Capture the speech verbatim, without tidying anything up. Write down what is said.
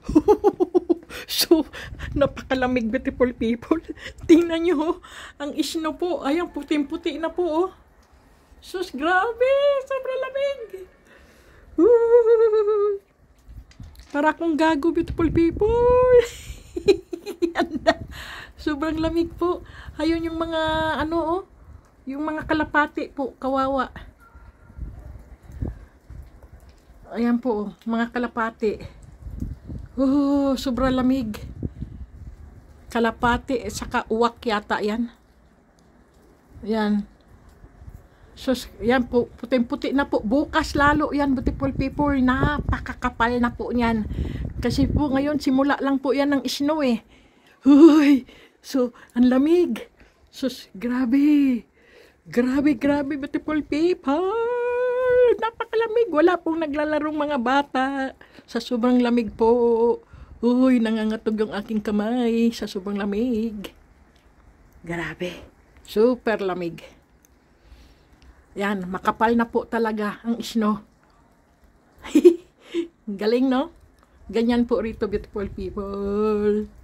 So, napakalamig, beautiful people. Tingnan nyo, oh, ang snow po. Ayan, puting-puti na po, oh. Sus, grabe. Sobrang lamig. Woo! Para akong gago, beautiful people. Sobrang lamig po. Ayun yung mga, ano, oh. Yung mga kalapati po, kawawa. Ayan po, oh, mga kalapati. Oh, sobrang lamig. Kalapati, saka uwak yata yan. Yan. So, yan po, puting-puti na po. Bukas lalo yan, beautiful people. Napakakapal na po yan. Kasi po ngayon, simula lang po yan ng snow eh. Huy! So, ang lamig. Sus, grabe. Grabe, grabe, beautiful people. Napakalamig. Wala pong naglalarong mga bata. Sa sobrang lamig po. Uy, nangangatog yung aking kamay sa sobrang lamig. Grabe. Super lamig. Yan, makapal na po talaga ang snow. Galing, no? Ganyan po rito, beautiful people.